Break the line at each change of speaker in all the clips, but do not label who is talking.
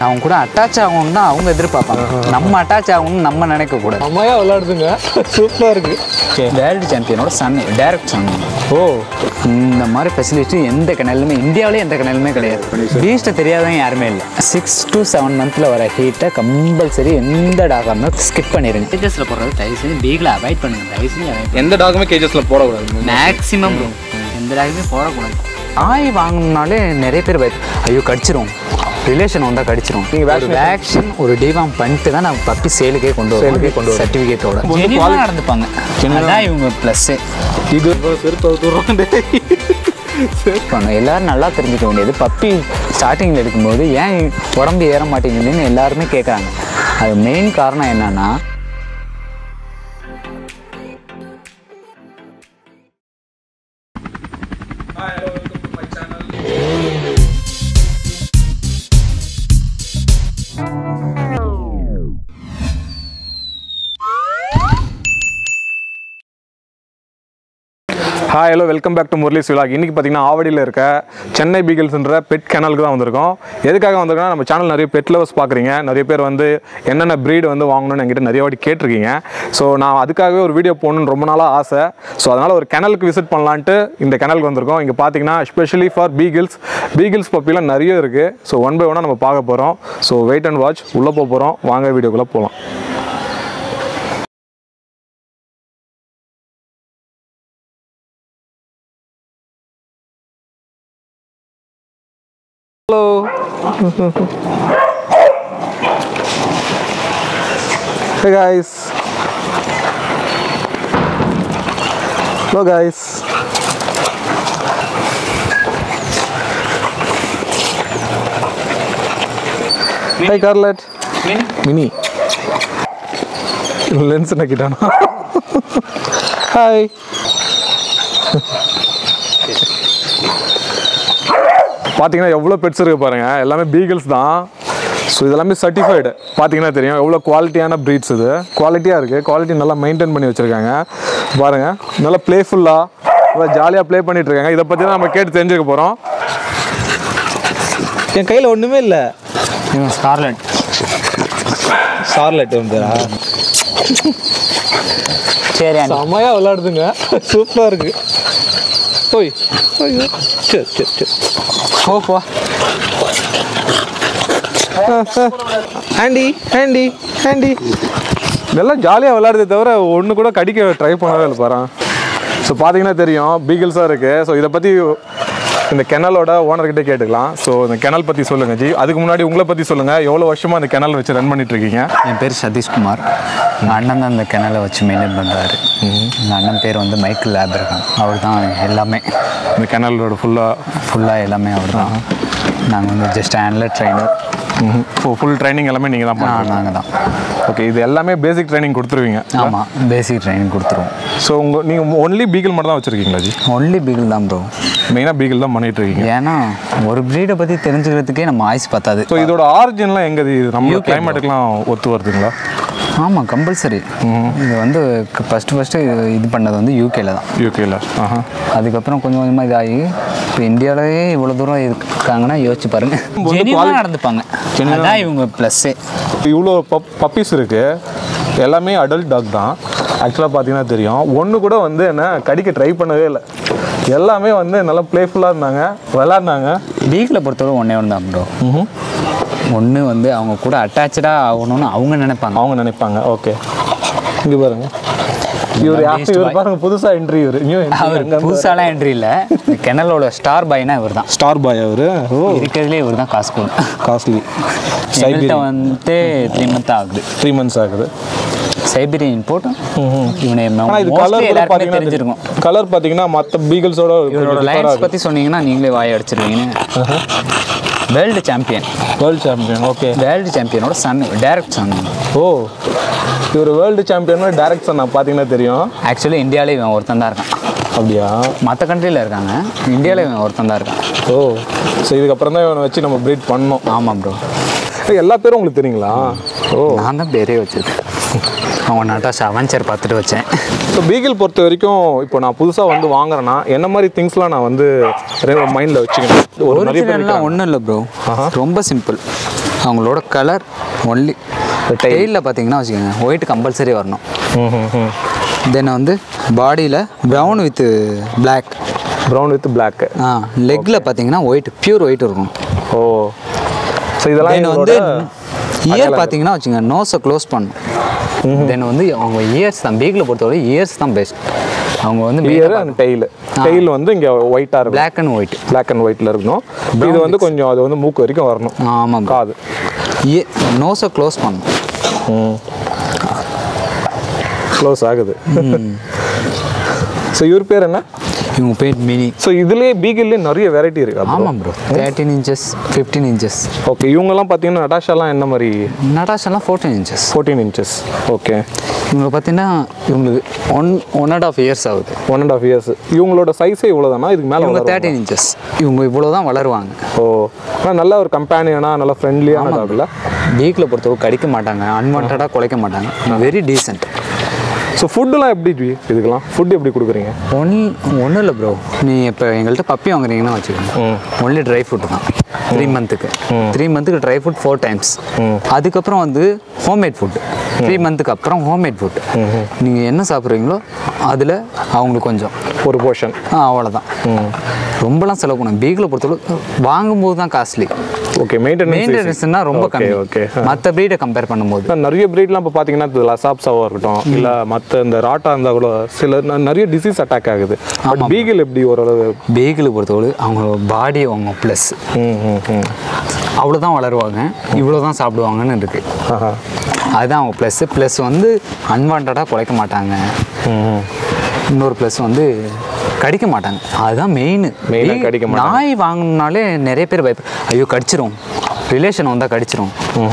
அவங்க கூட அட்டாச் ஆகணும்னு தான் அவங்க எதிர்பார்ப்பாங்க. நம்ம அட்டாச் ஆகணும்னு நம்ம நினைக்கக்கூடாது.
அம்மாயா விளையாடுதுங்க, சூப்பராக இருக்குது.
வேர்ல்டு சாம்பியனோட சன், டைரக்ட் சன்.
ஓ,
இந்த மாதிரி ஃபெசிலிட்டி எந்த கிணலுமே இந்தியாவிலே எந்த கிணலுமே கிடையாது. பீஸ்ட்டை தெரியாதவங்க யாருமே இல்லை. 6 to 7 மந்த்தில் வர ஹீட்டை கம்பல்சரி எந்த டாகாக இருந்தாலும் ஸ்கிப் பண்ணிடுங்க. கேஜஸில் போடுறது தயவு செஞ்சு பீகிளை அவாய்ட் பண்ணுங்கள். தயவு செஞ்சு
எந்த டாகுமே கேஜஸில் போடக்கூடாது.
மேக்ஸிமம் எந்த டாகுமே போடக்கூடாது. நாய் வாங்கினாலே நிறைய பேர் ஐயோ கடிச்சிரும், ரிலேஷன் வந்தால் கடிச்சிரும். நீங்கள் வேக்சின் ஒரு டிவார்ம் பண்ணிட்டு தான் நான் பப்பி சேலுக்கே கொண்டு வரும் சர்டிஃபிகேட்டோட நடந்துப்பாங்க. அதான் இவங்க ப்ளஸ்ஸு.
இது
எல்லாரும் நல்லா தெரிஞ்சுக்க வேண்டியது, பப்பி ஸ்டார்டிங்கில் எடுக்கும்போது ஏன் உடம்பு ஏற மாட்டேங்குதுன்னு எல்லாருமே கேட்குறாங்க. அது மெயின் காரணம் என்னன்னா,
hi hello, welcome back to Murali's vlog. இன்றைக்கி பார்த்தீங்கன்னா ஆவடியில் இருக்க சென்னை பீகிள்ஸ்ன்ற பெட் கெனலுக்கு தான் வந்திருக்கோம். எதுக்காக வந்திருக்கோம்னா, நம்ம சேனல் நிறைய பெட் லவர்ஸ் பார்க்குறீங்க. நிறைய பேர் வந்து என்னென்ன ப்ரீடு வந்து வாங்கணும்னு என்கிட்ட நிறைய வாட்டி கேட்டிருக்கீங்க. ஸோ நான் அதுக்காகவே ஒரு வீடியோ போகணுன்னு ரொம்ப நாளாக ஆசை. ஸோ அதனால் ஒரு கெனலுக்கு விசிட் பண்ணலான்ட்டு இந்த கெனலுக்கு வந்திருக்கோம். இங்கே பார்த்தீங்கன்னா ஸ்பெஷலி ஃபார் பீகிள்ஸ் பப்பிலாம் நிறைய இருக்குது. ஸோ ஒன் பை ஒன்னாக நம்ம பார்க்க போகிறோம். So wait and watch. உள்ளே போக போகிறோம், வாங்க வீடியோக்குள்ளே போகலாம். Hello. Hey guys. Hello guys. Hi Carlet. Mini. Lens nakitana. Hi. பார்த்தீங்கன்னா எவ்வளோ பெட்ஸ் இருக்குது பாருங்கள். எல்லாமே பீகிள்ஸ் தான். ஸோ இதெல்லாமே சர்டிஃபைடு. பார்த்தீங்கன்னா தெரியும் எவ்வளோ குவாலிட்டியான ப்ரீட்ஸ். இது குவாலிட்டியாக இருக்குது. குவாலிட்டி நல்லா மெயின்டைன் பண்ணி வச்சுருக்காங்க பாருங்கள். நல்லா ப்ளேஃபுல்லாக நல்லா ஜாலியாக ப்ளே பண்ணிகிட்ருக்காங்க. இதை பற்றி தான் நம்ம கேட்டு தெரிஞ்சுக்க போகிறோம். என் கையில் ஒன்றுமே இல்லை. ஸ்கார்லெட் வந்துடா.
சரி,
செம்மையாக விளையாடுதுங்க, சூப்பராக இருக்குது. ஓய் ஐயோ, சரி சரி சரி. ஓப்பா ஆண்டி ஆண்டி ஆண்டி. இதெல்லாம் ஜாலியாக விளையாடுறதே தவிர ஒன்று கூட கடிக்க ட்ரை பண்ணவே இல்லை பாரு. ஸோ பார்த்தீங்கன்னா தெரியும் பீகிள்ஸாக இருக்குது. ஸோ இதை பற்றி இந்த கெனலோட ஓனர்கிட்ட கேட்டுக்கலாம். ஸோ இந்த கெனல் பற்றி சொல்லுங்கள் ஜி. அதுக்கு முன்னாடி உங்களை பற்றி சொல்லுங்கள். எவ்வளோ வருஷமாக அந்த கெனல் வச்சு ரன் பண்ணிட்டுருக்கீங்க?
என் பேர் சதீஷ்குமார். எங்கள் அண்ணன் தான் இந்த கெனலை வச்சு மெயின்டைன் பண்ணுறாரு. எங்கள் அண்ணன் பேர் வந்து மைக்கேல் லேப்ரகான். அவர் தான் எல்லாமே
இந்த கெனலோட ஃபுல்லாக
எல்லாமே அவர் தான். நாங்கள் வந்து just handler trainer.
Full training எல்லாமே நீங்கள் தான் பண்ணுறோம்?
நாங்கள் தான்.
ஓகே, இது எல்லாமே பேசிக் ட்ரைனிங் கொடுத்துருவீங்க?
ஆமாம், பேசிக் ட்ரைனிங் கொடுத்துருவோம்.
ஸோ நீங்கள் ஒன்லி பீகிள் மட்டும் தான் வச்சுருக்கீங்களா ஜி?
ஒன்லி பீகிள் தான் ப்ரோ.
மெயினாக பீகிள் தான் பண்ணிகிட்டு இருக்கீங்க?
ஏன்னா ஒரு ப்ரீடை பற்றி தெரிஞ்சுக்கிறதுக்கே நம்ம ஆயுஸ் பத்தாது.
ஸோ இதோட ஆரிஜின்லாம் எங்கே? இது நம்ம கிளைமேட்டுக்கெலாம் ஒத்து வருதுங்களா?
ஆமாம், கம்பல்சரி. இது வந்து ஃபஸ்ட்டு இது பண்ணது வந்து யூகேல தான்.
யூகேல.
அதுக்கப்புறம் கொஞ்சம் கொஞ்சமாக இதாகி இப்போ இந்தியாவிலேயே இவ்வளோ தூரம் இருக்காங்கன்னா யோசிச்சு பாருங்க. ஜெனியூனாக நடந்துப்பாங்க. அதான் இவங்க ப்ளஸ்ஸே.
இவ்வளோ பப்பீஸ் இருக்குது, எல்லாமே அடல்ட் டாக் தான். ஆக்சுவலாக பார்த்தீங்கன்னா தெரியும், ஒன்று கூட வந்து என்ன கடிக்க ட்ரை பண்ணவே இல்லை. எல்லாமே வந்து நல்லா ப்ளேஃபுல்லாக இருந்தாங்க, விளாட்னாங்க.
பீகிளை பொறுத்தவரை ஒன்று தான் ப்ரோ. ஒன்று வந்து அவங்க கூட அட்டாச்சாக ஆகணும்னு அவங்க நினைப்பாங்க. ஓகே, இங்கே பாருங்க. இவர் பாருங்க, புதுசாக என்ட்ரி. அவர் புதுசாலாம் என்ட்ரி இல்லை. கெனலோட ஸ்டார் பாய்னா இவர் தான். ஸ்டார் பாய் அவர். இருக்கிறதுலே இவர் தான் காஸ்ட்லி. வந்து 3 months ஆகுது. 3 months ஆகுது. Siberian import. இவனை தெரிஞ்சிருக்கும்.
கலர் பார்த்தீங்கன்னா மற்ற பீகிள்ஸோட
லைன்ஸ் பற்றி சொன்னீங்கன்னா நீங்களே வாய் அடிச்சிருவீங்க. World champion.
ஓகே.
வேர்ல்டு சாம்பியனோட சன், டைரக்ட் சன்.
ஓ, இவர் வேர்ல்டு சாம்பியனோட டைரக்ட் சன். பார்த்தீங்கன்னா தெரியும்.
ஆக்சுவலி இந்தியாவிலே இவன் ஒருத்தன் தான் இருக்கான்.
அப்படியா?
மற்ற கண்ட்ரியில் இருக்காங்க, இந்தியாவில் இவன் ஒருத்தன் தான் இருக்கான்.
ஓ, ஸோ இதுக்கப்புறம் தான் இவனை வச்சு நம்ம ப்ரீட் பண்ணோம்.
ஆமாம் ப்ரோ.
எல்லா பேரும் உங்களுக்கு தெரியுங்களா? ஓ,
நான் தான் பேரே வச்சிருக்கேன். அவன் நட்டாஷா அவன்ச்சர் பார்த்துட்டு வச்சேன்.
ஸோ பீகிள் பொறுத்த வரைக்கும் இப்போ நான் புதுசாக வந்து வாங்குறேன்னா என்ன மாதிரி திங்ஸ்லாம் நான் வந்து மைண்டில் வச்சுக்கணும்?
ஒன்றும் இல்லை ப்ரோ, ரொம்ப சிம்பிள். அவங்களோட கலர் ஒன்லி டெயிலில் பார்த்தீங்கன்னா வச்சுக்கோங்க ஒயிட் கம்பல்சரி வரணும். தென் வந்து பாடியில் brown with black.
Brown with black.
லெக்கில் பார்த்தீங்கன்னா ஒயிட் பியூர் ஒயிட் இருக்கும்.
ஓ ஸோ இதெல்லாம்
வந்து இயர் பார்த்தீங்கன்னா வச்சுக்கோங்க நோஸை க்ளோஸ் பண்ணும். தென் வந்து அவங்க இயர்ஸ் தான் பீகில் பொறுத்தவரை இயர்ஸ் தான் பெஸ்ட். அவங்க வந்து
இயர் அண்ட் டெயில் வந்து இங்கே ஒயிட்டாக இருக்கும்.
பிளாக் அண்ட்
ஒயிட்டில் இருக்கணும். இது வந்து கொஞ்சம் அது வந்து மூக்கு வரைக்கும் வரணும்.
ஆமாம்
காது
நோஸை க்ளோஸ் பண்ணும்.
க்ளோஸ் ஆகுது. ஸோ இவர் பேர் என்ன?
இவங்க பேர் மினி.
ஸோ இதுலேயே பீகிள்லேயே நிறைய வெரைட்டி இருக்குது.
ஆமாம் ப்ரோ. 13 inches 15 inches.
ஓகே இவங்கெல்லாம் பார்த்தீங்கன்னா நட்டாஷாலாம் என்ன மாதிரி?
நட்டாஷாலாம் 14 inches.
14 inches. ஓகே
இவங்க பார்த்தீங்கன்னா இவங்களுக்கு 1.5 years ஆகுது.
1.5 years. இவங்களோட சைஸே இவ்வளோ தானா? இதுக்கு மேலே
இவங்க 13 inches. இவங்க இவ்வளோ தான் வளருவாங்க.
ஓ ஆனால் நல்ல ஒரு கம்பேனியனாக நல்ல ஃப்ரெண்ட்லியான டாக்ல.
பீகில் பொறுத்தவரை கடிக்க மாட்டாங்க, அன்வான்டாக குலைக்க மாட்டாங்க, வெரி டீசென்ட்.
ஸோ ஃபுட்டுலாம் எப்படி இதுக்கெல்லாம் ஃபுட் எப்படி கொடுக்குறீங்க?
ஒன்றும் இல்லை ப்ரோ. நீ இப்போ எங்கள்கிட்ட பப்பி வாங்குறீங்கன்னா வச்சுக்கோங்க, ஒன்லி ட்ரை ஃபுட்டு தான் 3 months. 3 months dry food 4 times. அதுக்கப்புறம் வந்து ஹோம்மேட் ஃபுட்டு 3 months அப்புறம் ஹோம்மேட் ஃபுட்டு. நீங்கள் என்ன சாப்பிட்றீங்களோ அதில் அவங்களுக்கு கொஞ்சம்
ஒரு போர்ஷன்
அவ்வளோதான். ரொம்பலாம் செலவு பண்ணும். பீகில் பொறுத்தவரை வாங்கும்போது தான் காஸ்ட்லி.
ஓகே
மெயின்டெனன்ஸ்னா ரொம்ப கம்மி.
ஓகே
மற்ற ப்ரீடை கம்பேர் பண்ணும்போது
நிறைய ப்ரீட்லாம் இப்போ பார்த்தீங்கன்னா லசாப்ஸாவாக இருக்கட்டும் இல்லை மற்ற இந்த ராட்டா இருந்தால் கூட சில நிறைய டிசீஸ் அட்டாக் ஆகுது. பட் பீகிள் எப்படி ஓரளவு?
பீகிள் பொறுத்தவரை அவங்க பாடி அவங்க ப்ளஸ் அவ்வளோதான் வளருவாங்க, இவ்வளோ தான் சாப்பிடுவாங்கன்னு இருக்குது. அதுதான் அவங்க ப்ளஸ் வந்து அன்வான்டாக குலைக்க மாட்டாங்க. இன்னொரு ப்ளஸ் வந்து கடிக்க மாட்டாங்க. அதுதான் மெயினாக கடிக்க மாட்டாங்க. நாய் வாங்கணும்னாலே நிறைய பேர் ஐயோ கடிச்சிரும், ரிலேஷன் வந்தால் கடிச்சிரும்,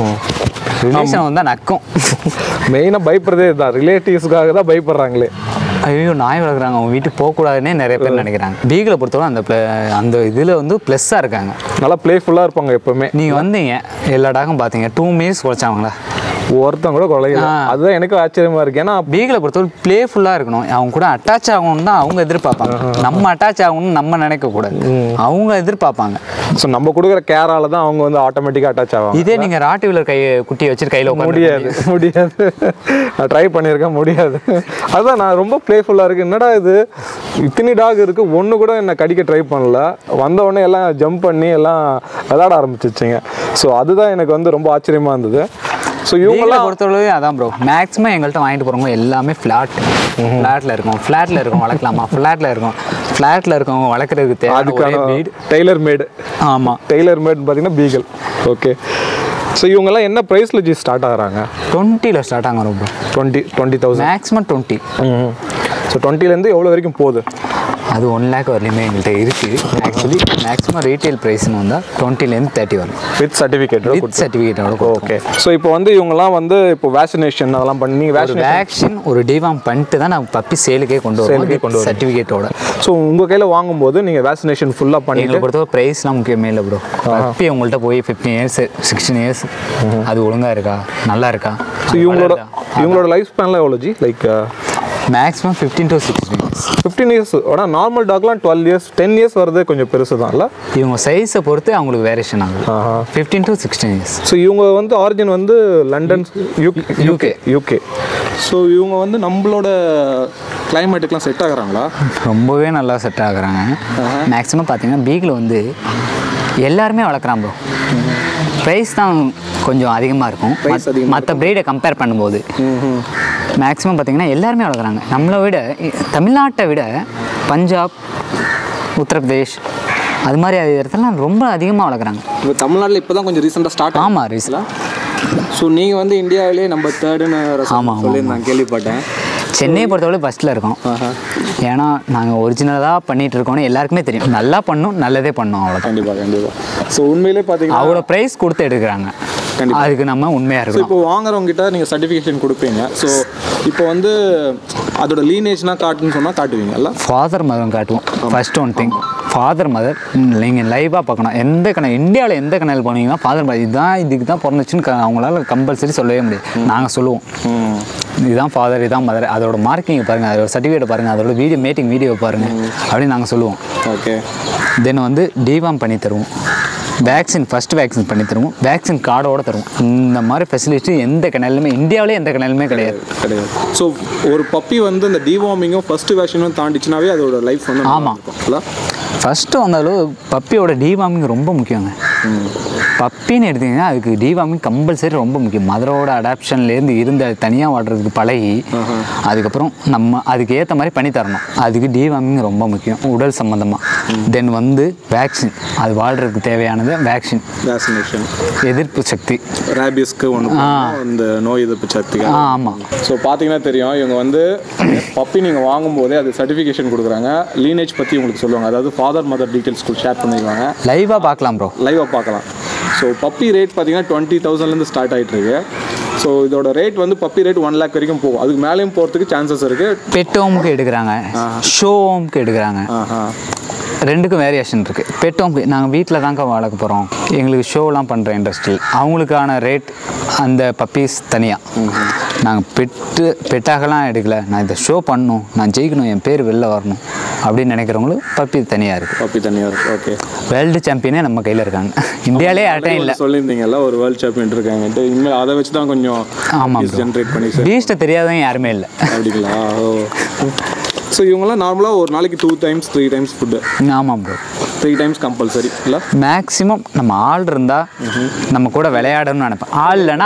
ரிலேஷன் வந்தால் நக்கும்.
மெயினாக பயப்படுறதே இதுதான், ரிலேட்டிவ்ஸுக்காக தான் பயப்படுறாங்களே.
ஐயோ நாய் வளர்க்குறாங்க அவங்க வீட்டுக்கு போகக்கூடாதுன்னே நிறைய பேர் நினைக்கிறாங்க. பீகில் பொறுத்தவரை அந்த இதில் வந்து ப்ளஸ்ஸாக இருக்காங்க,
நல்லா ப்ளேஃபுல்லாக இருப்பாங்க எப்போவுமே.
நீங்கள் வந்தீங்க எல்லா டாக்கும் பார்த்தீங்க 2 minutes குறைச்சாங்களா?
ஒருத்தன் கூட குறையல. அதுதான் எனக்கு ஆச்சரியமாக இருக்குது. ஏன்னா
பீகில் பொறுத்தவரை ப்ளேஃபுல்லாக இருக்கணும், அவங்க கூட அட்டாச் ஆகணும்னு தான் அவங்க எதிர்பார்ப்பாங்க. நம்ம அட்டாச் ஆகணும்னு நம்ம நினைக்கக்கூடாது, அவங்க எதிர்பார்ப்பாங்க.
ஸோ நம்ம கொடுக்குற கேரால தான் அவங்க வந்து ஆட்டோமேட்டிக்காக அட்டாச் ஆகும்.
இதே நீங்கள் ராட்டிவில் குட்டியை வச்சுட்டு கையில்
முடியாது. நான் ட்ரை பண்ணியிருக்கேன், முடியாது. அதுதான் நான் ரொம்ப ப்ளேஃபுல்லாக இருக்குது. என்னடா இது இத்தனை டாக் இருக்குது, ஒன்று கூட என்னை கடிக்க ட்ரை பண்ணல, வந்த உடனே எல்லாம் ஜம்ப் பண்ணி எல்லாம் விளையாட ஆரம்பிச்சிச்சிங்க. ஸோ அதுதான் எனக்கு வந்து ரொம்ப ஆச்சரியமாக இருந்தது. ஸோ இவங்கெல்லாம்
பொறுத்தவரை அதான் ப்ரோ, மேக்ஸிமம் எங்கள்கிட்ட வாங்கிட்டு போகிறவங்க எல்லாமே ஃப்ளாட்டில் இருக்கும் வளர்க்கலாமா, ஃப்ளாட்டில் இருக்கவங்க வளர்க்குறதுக்கு தேவை
டெய்லர் மேடு.
ஆமாம்,
டெய்லர் மேட் பார்த்தீங்கன்னா பீகிள். ஓகே ஸோ இவங்கெல்லாம் என்ன ப்ரைஸில் ஸ்டார்ட் ஆகுறாங்க?
20 ஸ்டார்ட் ஆகுறோம் ப்ரோ.
20,000
மேக்ஸிமம் 20.
ஸோ 20லேருந்து எவ்வளோ வரைக்கும் போகுது?
அது 1 lakh வரலையுமே எங்கள்கிட்ட இருக்குது. ஆக்சுவலி மேக்ஸிமம் ரீட்டைல் ப்ரைஸ்னு வந்தால் 20லேருந்து 30 வரும்
வித் சர்டிஃபிகேட்டோட.
ஓகே
ஸோ இப்போ வந்து இவங்கெல்லாம் வந்து இப்போ வேக்சினேஷன் அதெல்லாம் பண்ணி
வேக்சின் ஒரு டிவார்ம் பண்ணிட்டு தான் நான் பப்பி சேலுக்கே கொண்டு வருவோம் சர்டிஃபிகேட்டோட.
ஸோ உங்கள் கையில் வாங்கும்போது நீங்கள் வேக்சினேஷன் ஃபுல்லாக பண்ணி
எங்களை பொறுத்தவரை ப்ரைஸ்லாம் முக்கியமே இல்லை ப்ரோ. பப்பி உங்கள்கிட்ட போய் 15 years 16 years அது ஒழுங்காக இருக்கா, நல்லா இருக்கா.
ஸோ இவங்களோட லைஃப் ஸ்பேன்லாம் எவ்வளோ like
maximum 15 to 16 years.
15 years. ஆனால் நார்மல் டாக்லாம் 12 years 10 years வருது, கொஞ்சம் பெருசு தான் இல்லை?
இவங்க சைஸை பொறுத்து அவங்களுக்கு வேரியேஷன் ஆகுது. 15 to 16 years.
ஸோ இவங்க வந்து ஆரிஜின் வந்து லண்டன், யூகே. ஸோ இவங்க வந்து நம்மளோட கிளைமேட்டுக்கெலாம் செட் ஆகுறாங்களா?
ரொம்பவே நல்லா செட் ஆகுறாங்க. மேக்ஸிமம் பார்த்தீங்கன்னா பீகில் வந்து எல்லாருமே வளர்க்குறான் ப்ரோ. ப்ரைஸ் தான் கொஞ்சம் அதிகமாக இருக்கும் மற்ற ப்ரீடை கம்பேர் பண்ணும்போது. மேக்ஸிமம் பார்த்தீங்கன்னா எல்லாருமே வளர்க்குறாங்க. நம்மளை விட தமிழ்நாட்டை விட பஞ்சாப், உத்தரப்பிரதேஷ் அது மாதிரி இடத்துலலாம் ரொம்ப அதிகமாக வளர்க்குறாங்க.
இப்போ தமிழ்நாட்டில் இப்போ தான் கொஞ்சம் ரீசெண்டாக ஸ்டார்ட்.
ஆமாம், ரீசெண்டாக.
ஸோ நீங்கள் வந்து இந்தியாவிலே நம்ம 3rd-ன்னு சொல்லியிருந்தாங்க, கேள்விப்பட்டேன்.
சென்னையை பொறுத்தவரை ஃபஸ்ட்டில் இருக்கோம். ஏன்னா நாங்கள் ஒரிஜினலாக பண்ணிகிட்டு இருக்கோன்னு எல்லாருக்குமே தெரியும். நல்லா பண்ணோம், நல்லதே பண்ணோம், அவ்வளோ.
கண்டிப்பாக. ஸோ உண்மையிலே பார்த்தீங்கன்னா
அவ்வளோ ப்ரைஸ் கொடுத்து எடுக்கிறாங்க, அதுக்கு நம்ம உண்மையாக இருக்கும்.
இப்போ வாங்குறவங்ககிட்ட நீங்கள் சர்டிஃபிகேஷன் கொடுப்பீங்க. ஸோ இப்போ வந்து அதோட லீனேஜ்னால் காட்டுன்னு சொன்னால் காட்டுவீங்கல்ல?
ஃபாதர் மதர் காட்டுவோம். First one thing, father mother நீங்கள் லைவாக பார்க்கணும். எந்த கணல் இந்தியாவில் எந்த கணல் போனீங்கன்னா ஃபாதர் மதர் இதுக்கு தான் பிறந்துச்சுன்னு அவங்களால கம்பல்சரி சொல்லவே முடியாது. நாங்கள் சொல்லுவோம் இதுதான் ஃபாதர், இதுதான் மதர், அதோட மார்க்கிங் பாருங்கள், அதோட சர்டிஃபிகேட் பாருங்கள், அதோட மேட்டிங் வீடியோ பாருங்கள் அப்படின்னு நாங்கள் சொல்லுவோம்.
ஓகே.
தென் வந்து டிவார்ம் பண்ணி தருவோம். வேக்சின் ஃபஸ்ட்டு வேக்சின் பண்ணி தருவோம், வேக்சின் கார்டோடு தருவோம். இந்த மாதிரி ஃபெசிலிட்டி எந்த கிணலுமே இந்தியாவிலே எந்த கிணலுமே கிடையாது.
ஸோ ஒரு பப்பி வந்து இந்த டிவார்மிங்கும் ஃபஸ்ட்டு வேக்சினும் தாண்டிச்சுனாவே அதோட லைஃப் வந்து
ஆமாம். ஃபஸ்ட்டு வந்தாலும் பப்பியோட டிவார்மிங் ரொம்ப முக்கியங்க. பப்பின்னு எடுத்திங்கன்னா அதுக்கு டிவார்மிங் கம்பல்சரி ரொம்ப முக்கியம். மதரோட அடாப்ஷன்லேருந்து இருந்து அது தனியாக வாடுறதுக்கு பழகி அதுக்கப்புறம் நம்ம அதுக்கு ஏற்ற மாதிரி பண்ணி தரணும். அதுக்கு டிவார்மிங் ரொம்ப முக்கியம் உடல் சம்மந்தமாக. தென் வந்து வேக்சின், அது வாழ்கிறதுக்கு தேவையானது வேக்சினேஷன், எதிர்ப்பு சக்தி,
ரேபிஸ்க்கு ஒன்று இந்த நோய் எதிர்ப்பு சக்தி.
ஆமாம்.
ஸோ பார்த்தீங்கன்னா தெரியும், இவங்க வந்து பப்பி நீங்கள் வாங்கும்போதே அது சர்டிஃபிகேஷன் கொடுக்குறாங்க. லீனேஜ் பற்றி உங்களுக்கு சொல்லுவாங்க, அதாவது ஃபாதர் மதர் டீட்டெயில்ஸ் ஷேர் பண்ணிடுவாங்க.
லைவாக பார்க்கலாம் ப்ரோ,
லைவாக பார்க்கலாம். ஸோ பப்பி ரேட் பார்த்தீங்கன்னா 20,000லேருந்து ஸ்டார்ட் ஆகிட்டுருக்கு. ஸோ இதோட ரேட் வந்து பப்பி ரேட் 1 lakh வரைக்கும் போகும். அதுக்கு மேலேயும் போகிறதுக்கு சான்சஸ் இருக்குது.
பெட் ஹோமுக்கு எடுக்கிறாங்க, ஷோ ஹோமுக்கு எடுக்கிறாங்க. ரெண்டுக்கும் வேரியேஷன் இருக்குது. பெட் ஹோமுக்கு நாங்கள் வீட்டில் தாங்க வளர்க்க போகிறோம், எங்களுக்கு ஷோலாம் பண்ணுற இண்டஸ்ட்ரி, அவங்களுக்கான ரேட் அந்த பப்பீஸ் தனியாக. நாங்கள் பெட்டாகலாம் எடுக்கல, நான் இந்த ஷோ பண்ணணும், நான் ஜெயிக்கணும், என் பேர் வெளில வரணும் அப்படின்னு நினைக்கிறவங்களுக்கு பப்பி தனியாக இருக்குது.
பப்பி தனியாக இருக்குது. ஓகே.
வேர்ல்டு சாம்பியனே நம்ம கையில் இருக்காங்க. இந்தியாவிலே யார்ட்டும் இல்லை.
சொல்லியிருந்தீங்கல்ல ஒரு வேர்ல்டு சாம்பியன் இருக்காங்கன்ட்டு. இனிமேல் அதை வச்சு தான் கொஞ்சம் ஜென்ரேட் பண்ணி
பீஸ்ட்டை தெரியாதவங்க யாருமே இல்லை.
அப்படிங்களா? ஓ. ஸோ இவங்களாம் நார்மலாக ஒரு நாளைக்கு 2 times 3 times ஃபுட்டு.
ஆமாம் ப்ரோ,
3 times கம்பல்சரி இல்லை?
மேக்ஸிமம் நம்ம ஆள் இருந்தால் நம்ம கூட விளையாடணும்னு நினைப்பேன். ஆள் இல்லைன்னா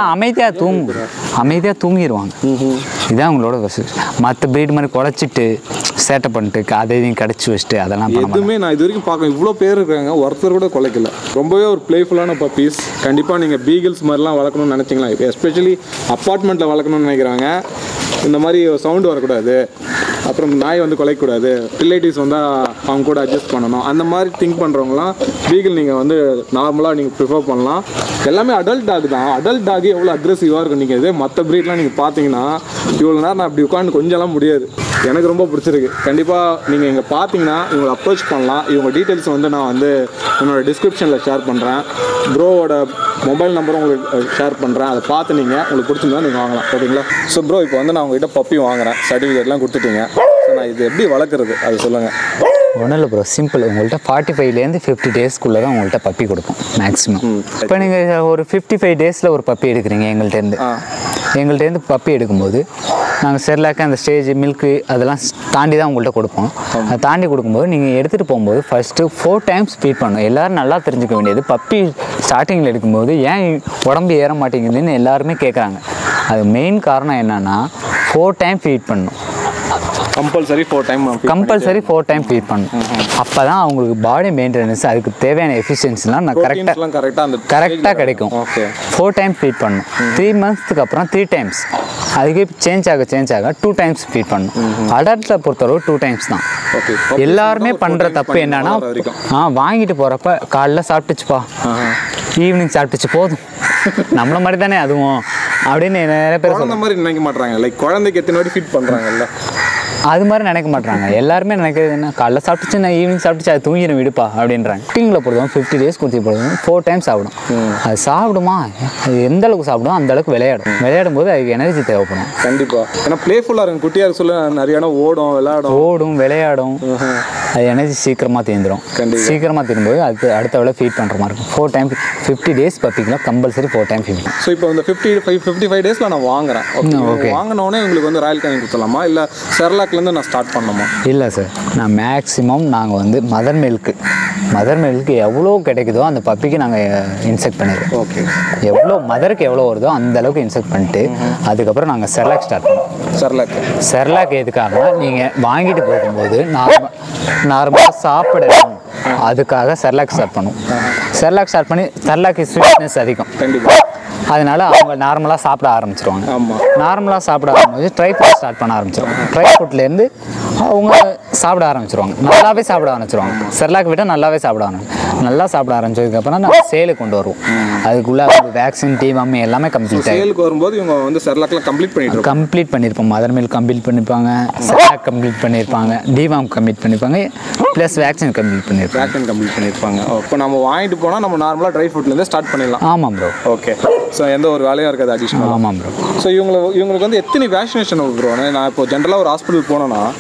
அமைதியாக தூங்கிடுவாங்க. இதுதான் அவங்களோட வசதி. மற்ற ப்ரீட் மாதிரி குலைச்சிட்டு சேட்டை பண்ணிட்டு அதையும் கடிச்சு வச்சுட்டு அதெல்லாம்
எதுவுமே நான் இது வரைக்கும் பார்க்க இவ்வளோ பேர் இருக்காங்க, ஒருத்தர் கூட குலைக்கல. ரொம்பவே ஒரு பிளேஃபுல்லான பப்பீஸ். கண்டிப்பாக நீங்கள் பீகிள்ஸ் மாதிரிலாம் வளர்க்கணும்னு நினச்சிங்களா, எஸ்பெஷலி அப்பார்ட்மெண்ட்டில் வளர்க்கணும்னு நினைக்கிறாங்க, இந்த மாதிரி சவுண்டு வரக்கூடாது, அப்புறம் நாய் வந்து குலைக்கக்கூடாது, ரிலேட்டிவ்ஸ் வந்தால் அவங்க கூட அட்ஜஸ்ட் பண்ணணும், அந்த மாதிரி திங்க் பண்ணுறவங்களாம் பீகிள் நீங்கள் வந்து நார்மலாக நீங்கள் ப்ரிஃபர் பண்ணலாம். எல்லாமே அடல்ட் டாக் தான். அடல்ட் டாக் எவ்வளோ அக்ரெசிவாக இருக்கும். நீங்கள் இதே மற்ற ப்ரீட்லாம் நீங்கள் பார்த்தீங்கன்னா இவ்வளோ நேரம் நான் அப்படி உட்காந்து கொஞ்சம்லாம் முடியாது. எனக்கு ரொம்ப பிடிச்சிருக்கு. கண்டிப்பாக நீங்கள் இங்கே பார்த்தீங்கன்னா இவங்களை அப்ரோச் பண்ணலாம். இவங்க டீட்டெயில்ஸ் வந்து நான் வந்து என்னோடய டிஸ்கிரிப்ஷனில் ஷேர் பண்ணுறேன். ப்ரோவோட மொபைல் நம்பரும் உங்களுக்கு ஷேர் பண்ணுறேன். அதை பார்த்து நீங்கள் உங்களுக்கு பிடிச்சிருந்தா நீங்கள் வாங்கலாம். ஓகேங்களா? ஸோ ப்ரோ, இப்போ வந்து நான் உங்கள்கிட்ட பப்பி வாங்குறேன், சர்டிஃபிகேட்லாம் கொடுத்துட்டீங்க. ஸோ நான் இது எப்படி வளர்க்குறது அது சொல்லுங்கள்.
ஒன்றும் இல்லை ப்ரோ, சிம்பிள். உங்கள்கிட்ட 45லேருந்து 50 daysக்குள்ளே தான் உங்கள்கிட்ட பப்பி கொடுப்போம் மேக்ஸிமம். இப்போ நீங்கள் ஒரு 55 daysல ஒரு பப்பி எடுக்கிறீங்க எங்கள்கிட்டேருந்து பப்பி எடுக்கும்போது நாங்கள் செர்லாக்கு அந்த ஸ்டேஜ் மில்க்கு அதெல்லாம் தாண்டி தான் உங்கள்கிட்ட கொடுப்போம். அதை தாண்டி கொடுக்கும்போது நீங்கள் எடுத்துகிட்டு போகும்போது ஃபஸ்ட்டு 4 times ஃபீட் பண்ணணும். எல்லோரும் நல்லா தெரிஞ்சுக்க வேண்டியது, பப்பி ஸ்டார்டிங்கில் எடுக்கும்போது ஏன் உடம்பு ஏற மாட்டேங்குதுன்னு எல்லாருமே கேட்குறாங்க. அது மெயின் காரணம் என்னென்னா 4 time ஃபீட் பண்ணணும்.
கம்பல்சரி 4
time ஃபீட் பண்ணணும். அப்போ தான் அவங்களுக்கு பாடி மெயின்டெனன்ஸ், அதுக்கு தேவையான எஃபிஷியன்சிலாம் நான் கரெக்டாக கிடைக்கும். 4 time ஃபீட் பண்ணணும். 3 monthsக்கு அப்புறம் 3 times, அதுக்கு சேஞ்ச் ஆக 2 times ஃபீட் பண்ணணும். அடல்ட்டில் பொறுத்தளவு 2 times தான். எல்லாருமே பண்ணுற தப்பு என்னன்னா, வாங்கிட்டு போகிறப்ப காலைல சாப்பிட்டுச்சுப்பா, ஈவினிங் சாப்பிட்டுச்சு போதும், நம்மள மாதிரி தானே அதுவும் அப்படின்னு நிறைய பேர்
அந்த மாதிரி நினைக்க மாட்டாங்க. லைக் குழந்தைக்கு எத்தனை வாட்டி ஃபீட் பண்ணுறாங்கல்ல,
அது மாதிரி நினைக்க மாட்டாங்க. எல்லாருமே நினைக்கிறது என்ன, காலைல சாப்பிட்டுச்சு, நான் ஈவினிங் சாப்பிட்டுச்சு, அது தூங்கிடும் விடுப்பா அப்படின்றாங்க. குக்கிங்கில் பொறுத்தவரை 50 days கொடுத்து பொறுத்தவரை 4 times சாப்பிடும். அது சாப்பிடுமா, அது எந்த அளவுக்கு சாப்பிடும் அந்த அளவுக்கு விளையாடும் போது அதுக்கு எனர்ஜி தேவைப்படும்.
கண்டிப்பாக. ஏன்னா பிளேஃபுல்லாக இருக்கும். குட்டியாக சொல்ல நிறைய ஓடும் விளையாடும்.
அது எனர்ஜி சீக்கிரமாக தீர்ந்துடும். சீக்கிரமாக தீரும்போது அதுக்கு அடுத்த வேலை ஃபீட் பண்ணுற மாதிரி இருக்கும். 4 times 50 days பப்பிக்கலாம் கம்பல்சரி 4 times ஃபீட்.
ஸோ இப்போ இந்த 55 daysல நான் வாங்குறேன். ஓகே, வாங்கினோடனே உங்களுக்கு வந்து ராயல் கேனிங் கொடுத்துலாமா, இல்லை செர்லாக்லேருந்து நான் ஸ்டார்ட் பண்ணணுமா?
இல்லை சார், நான் மேக்ஸிமம் நாங்கள் வந்து மதர் மில்க்கு எவ்வளோ கிடைக்குதோ அந்த பப்பிக்கு நாங்கள் இன்செக்ட் பண்ணிடுவோம்.
ஓகே,
எவ்வளோ மதருக்கு எவ்வளோ வருதோ அந்த அளவுக்கு இன்செக்ட் பண்ணிட்டு அதுக்கப்புறம் நாங்கள் செர்லாக் ஸ்டார்ட் பண்ணுவோம். செர்லாக் எதுக்காக, நீங்கள் வாங்கிட்டு போகும்போது நார்மலாக சாப்பிடணும், அதுக்காக செர்லாக் ஸ்டார்ட் பண்ணுவோம். செர்லாக் ஸ்டார்ட் பண்ணி செர்லாக்கு ஸ்வீட்னஸ் அதிகம் கண்டிப்பாக, அதனால அவங்க நார்மலாக சாப்பிட ஆரம்பிச்சிருவாங்க. நார்மலாக சாப்பிட ஆரம்பிச்சு ட்ரை ஃபுட் ஸ்டார்ட் பண்ண ஆரம்பிச்சிருவாங்க. ட்ரை ஃபுட்லேருந்து அவங்க சாப்பிட ஆரம்பிச்சிருவாங்க, நல்லாவே சாப்பிட ஆரம்பிச்சிருவாங்க. செர்லாக் விட்டால் நல்லாவே சாப்பிட ஆரம்பிச்சு, நல்லா சாப்பிட ஆரம்பிச்சதுக்கப்புறம் நம்ம சேலுக்கு கொண்டு வருவோம். அதுக்குள்ளே வேக்சின் டிவார்ம் எல்லாமே கம்ப்ளீட் ஆகி
சேலுக்கு வரும்போது இவங்க வந்து செர்லாக்லாம்
கம்ப்ளீட் பண்ணியிருப்போம். மதர் மில்க் கம்ப்ளீட் பண்ணியிருப்பாங்க, செர்லாக் கம்ப்ளீட் பண்ணியிருப்பாங்க, டிவார்ம் கம்ப்ளீட் பண்ணியிருப்பாங்க, ப்ளஸ் வேக்சின் கம்ப்ளீட்
பண்ணியிருப்பாங்க. இப்போ நம்ம வாங்கிட்டு போனால் நம்ம நார்மலாக ட்ரை ஃபுட்லேருந்து ஸ்டார்ட் பண்ணிடலாம்.
ஆமாம் ப்ரோ.
ஓகே, ஸோ எந்த ஒரு வேலையாக இருக்காது அடிஷ்னல்.
ஆமாம் ப்ரோ.
ஸோ இவங்களுக்கு வந்து எத்தனை வேக்சினேஷன் ப்ரோ? நான் இப்போ ஜென்ரலாக ஒரு ஹாஸ்பிட்டல் போனோன்னா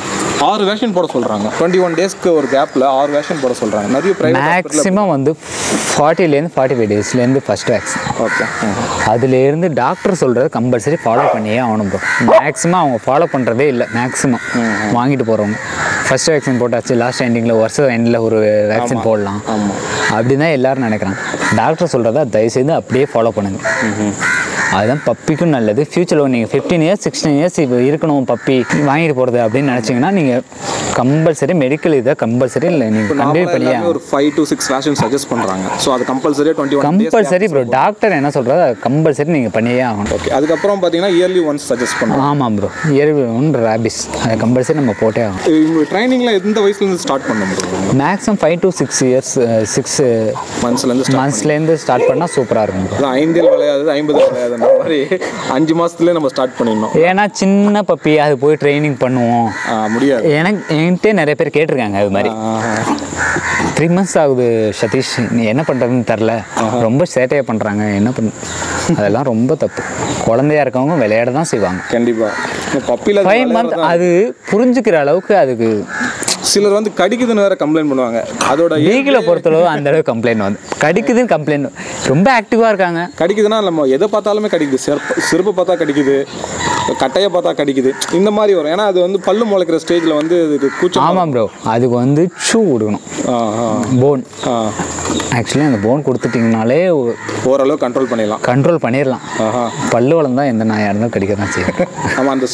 6 வேக்சின் போட சொல்கிறாங்க. 21 டேஸ்க்கு ஒரு கேப்பில் 6 வேக்சின் போட சொல்கிறாங்க. நிறைய
மேக்ஸிமம் வந்து 40லேருந்து 45 டேஸ்லேருந்து ஃபஸ்ட் வேக்சின்.
ஓகே.
அதுலேருந்து டாக்டர் சொல்கிறது கம்பல்சரி ஃபாலோ பண்ணியே ஆகணும் ப்ரோ. மேக்ஸிமம் அவங்க ஃபாலோ பண்ணுறதே இல்லை. மேக்ஸிமம் வாங்கிட்டு போகிறவங்க ஃபஸ்ட் வேக்சின் போட்டாச்சு, லாஸ்ட் எண்டிங்கில் வருஷம் எண்டில் ஒரு வேக்சின் போடலாம் அப்படி தான் எல்லோரும் நினைக்கிறாங்க. டாக்டர் சொல்கிறத தயவுசெய்து அப்படியே ஃபாலோ பண்ணுங்கள். அதுதான் பப்பிக்கும் நல்லது. ஃப்யூச்சரில் நீங்கள் 15 இயர்ஸ் 16 இயர்ஸ் இப்போ இருக்கணும் பப்பி வாங்கிட்டு போகிறது அப்படின்னு நினச்சிங்கன்னா நீங்கள் கம்பல்சரி மெடிக்கல் இதை கம்பல்சரி இல்லை நீங்கள் கண்டிப்பாக பண்ணியா
ஒரு 5 to 6 வேக்சின் சஜஸ்ட் பண்ணுறாங்க. ஸோ அது கம்பல்சரியாக 21
கம்பல்சரி ப்ரோ. டாக்டர் என்ன சொல்கிறதோ கம்பல்சரி நீங்கள் பண்ணியே ஆகணும்.
ஓகே. அதுக்கப்புறம் பார்த்தீங்கன்னா இயர்லி ஒன்ஸ் சஜஸ்ட் பண்ணுவோம்.
ஆமாம் ப்ரோ. இயர்லி ஒன் ரேபிஸ் அதை கம்பல்சரி நம்ம போட்டே ஆகணும்.
இவங்க ட்ரைனிங்கில் எந்த வயசுலேருந்து ஸ்டார்ட் பண்ண முடியும்?
மேக்ஸிமம் 5 to 6 இயர்ஸ் 6
மந்த்ஸ்லேருந்து
ஸ்டார்ட் பண்ணால் சூப்பராக இருக்கும்.
5 விளையாது 50 விளையாது மாதிரி 5 மாதத்துலேயே நம்ம ஸ்டார்ட் பண்ணிடணும்.
ஏன்னா சின்ன பப்பி அது போய் ட்ரைனிங் பண்ணுவோம்
முடியாது.
என்கிட்ட நிறைய பேர் கேட்டிருக்காங்க அது மாதிரி. 3 months ஆகுது சதீஷ், நீ என்ன பண்ணுறதுன்னு தெரில, ரொம்ப சேட்டையாக பண்ணுறாங்க, என்ன பண்ண அதெல்லாம் ரொம்ப தப்பு. குழந்தையா இருக்கவங்க விளையாட தான் செய்வாங்க.
கண்டிப்பாக பப்பியில்
5 months அது புரிஞ்சுக்கிற அளவுக்கு அதுக்கு
சிலர் வந்து கடிக்குதுன்னு வேற கம்ப்ளைண்ட் பண்ணுவாங்க. அதோட
பீகிளை பொறுத்தளவு அந்த அளவுக்கு கம்ப்ளைண்ட் வந்து கடிக்குதுன்னு கம்ப்ளைண்ட். ரொம்ப ஆக்டிவாக இருக்காங்க.
கடிக்குதுன்னா நம்ம எதை பார்த்தாலுமே கடிக்குது. செருப்பு பார்த்தா கடிக்குது, கட்டையை பார்த்தா கடிக்குது, இந்த மாதிரி வரும். ஏன்னா அது வந்து பல்லு முளைக்கிற ஸ்டேஜில் வந்து அதுக்கு கூச்சம்.
ஆமாம் ப்ரோ. அதுக்கு வந்து ஷூ கொடுக்கணும், போன். ஆக்சுவலி அந்த போன் கொடுத்துட்டிங்கனாலே
ஓரளவு கண்ட்ரோல் பண்ணிடலாம்.
பல்லு வளர்ந்தா எந்த நாயாக இருந்தாலும் கடிக்க தான் செய்யும்.
நம்ம அந்த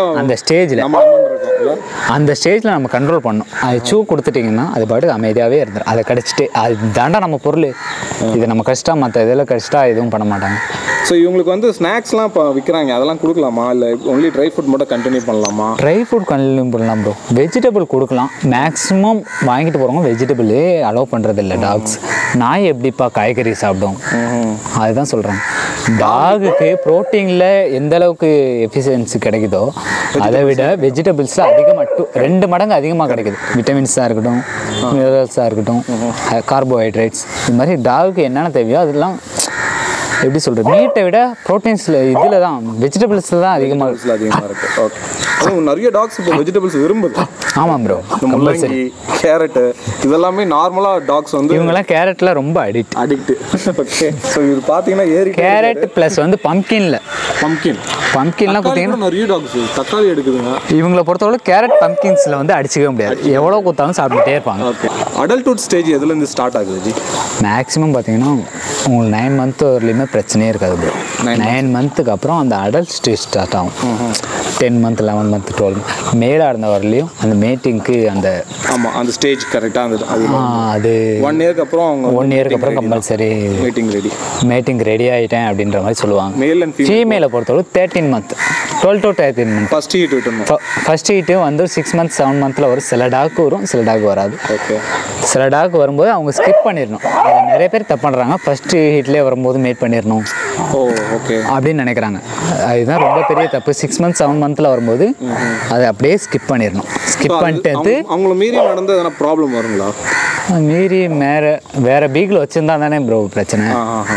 ஸ்டேஜில் நம்ம கண்ட்ரோல் பண்ணணும். அது ஷூ கொடுத்துட்டிங்கன்னா அது பாட்டுக்கு அமைதியாகவே இருந்துடும். அதை கடிச்சிட்டு அது தாண்டா நம்ம பொருள், இதை நம்ம கடிச்சிட்டா மற்ற இதெல்லாம் கடிச்சிட்டா எதுவும் பண்ண மாட்டாங்க.
ஸோ இவங்களுக்கு வந்து ஸ்நாக்ஸ்லாம் இப்போ விற்கிறாங்க, அதெல்லாம் கொடுக்கலாமா இல்லை ஒன்லி ட்ரை ஃபுட் மட்டும் கண்டினியூ பண்ணலாமா?
ட்ரை ஃபுட் கண்டினியூ பண்ணலாம் ப்ரோ. வெஜிடபிள் கொடுக்கலாம். மேக்ஸிமம் வாங்கிட்டு போகிறவங்க வெஜிடபிளே அலோவ் பண்ணுறதில்ல. டாக்ஸ் நாய் எப்படிப்பா காய்கறி சாப்பிடும், அதுதான் சொல்கிறேன். டாகுக்கு ப்ரோட்டீனில் எந்த அளவுக்கு எஃபிஷியன்சி கிடைக்குதோ அதை விட வெஜிடபிள்ஸில் அதிகமாக 2 மடங்கு அதிகமாக கிடைக்குது. விட்டமின்ஸாக இருக்கட்டும், மினரல்ஸாக இருக்கட்டும், கார்போஹைட்ரேட்ஸ், இது மாதிரி டாகுக்கு என்னென்ன தேவையோ அதெல்லாம் எப்படி சொல்கிறது, மீட்டை விட ப்ரோட்டீன்ஸில் இதில் தான் வெஜிடபிள்ஸில் தான் அதிகமாக
இருக்குது. ஓகே. அதுவும் நிறைய டாக்ஸ் இப்போ வெஜிடபிள்ஸ் விரும்புது.
ஆமாம் ப்ரோ.
முள்ளங்கி, கேரட்டு இதெல்லாமே நார்மலாக டாக்ஸ் வந்து
இவங்கெல்லாம் கேரட்டில் ரொம்ப அடிக்ட்.
ஓகே. ஸோ இது பார்த்தீங்கன்னா
கேரட் ப்ளஸ் வந்து பம்ப்கின்லாம் பார்த்தீங்கன்னா
நிறைய டாக்ஸ் தக்காளி எடுக்குதுங்க.
இவங்களை பொறுத்தவரை கேரட் பம்ப்கின்ஸில் வந்து அடிச்சிக்கவே முடியாது. எவ்வளோ கொடுத்தாலும் சாப்பிட்டுட்டே இருப்பாங்க.
ஓகே. அடல்ட்ஹுட் ஸ்டேஜ் எதுலேருந்து ஸ்டார்ட் ஆகுது ஜி?
மேக்ஸிமம் பார்த்தீங்கன்னா உங்களுக்கு 9 month வரலையுமே பிரச்சனையே இருக்காது ப்ரோ. 9 monthக்கு அப்புறம் அந்த அடல்ட் ஸ்டேஜ் ஸ்டார்ட் ஆகும். 10 month 11 month 12 மேலாக இருந்த வரலையும் அந்த மேட்டிங்க்கு அந்த
அந்த ஸ்டேஜ் கரெக்டாக
அது
1 yearக்கு அப்புறம்
1 yearக்கு அப்புறம் கம்பல்சரி மேட்டிங் ரெடி ஆகிட்டேன் அப்படின்ற மாதிரி சொல்லுவாங்க.
மேல் அண்ட்
ஃபீமேலை பொறுத்தவரை 13 month 12 to 13 month first heat வந்து 6 month 7 monthல வரும். சில டாக்கு வரும், சில டாக்கு வராது.
ஓகே.
சில டாக்கு வரும்போது அவங்க ஸ்கிப் பண்ணிடணும். நிறைய பேர் தப்பு பண்ணுறாங்க. ஃபர்ஸ்ட் ஹீட்லேயே வரும்போது மேட் பண்ணிடணும் அப்படின்னு நினைக்கிறாங்க. அதுதான் ரொம்ப பெரிய தப்பு. 6 month 7 monthல வரும்போது அதை அப்படியே ஸ்கிப் பண்ணிடணும். ஸ்கிப் பண்ணிட்டு
அவங்கள மீறி நடந்து எதனா ப்ராப்ளம் வருங்களா?
மீறி வேற பீகிள் வச்சுருந்தா தானே ப்ரோ பிரச்சனை.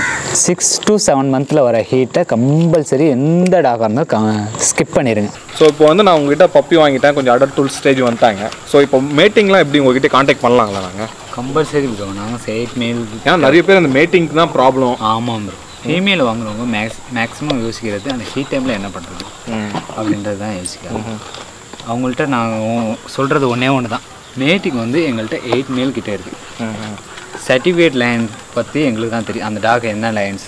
6 to 7 monthல வர ஹீட்டை கம்பல்சரி எந்த டாகாக இருந்தாலும் ஸ்கிப் பண்ணிடுங்க.
ஸோ இப்போ வந்து நான் உங்ககிட்ட பப்பி வாங்கிட்டேன், கொஞ்சம் அடல்ட் ஸ்டேஜ் வந்துட்டாங்க. ஸோ இப்போ மேட்டிங்லாம் எப்படி உங்ககிட்ட கான்டாக்ட் பண்ணலாங்களா? நாங்கள்
கம்பல்சரி ப்ரோ. நாங்கள் 8 male.
ஏன்னா நிறைய பேர் அந்த மேட்டிங்க்கு தான் ப்ராப்ளம்.
ஆமாம் ப்ரோ. ஃபீமேல் வாங்குறவங்க மேக்ஸிமம் யோசிக்கிறது அந்த ஹீட் டைமில் என்ன பண்ணுறது அப்படின்றது தான் யோசிக்கிறாங்க. அவங்கள்ட்ட நான் சொல்கிறது ஒன்று தான். மேட்டிங் வந்து எங்கள்கிட்ட 8 male கிட்டே இருக்குது. சர்டிஃபிகேட் லைன் பற்றி எங்களுக்கு தான் தெரியும். அந்த டாக் என்ன லைன்ஸ்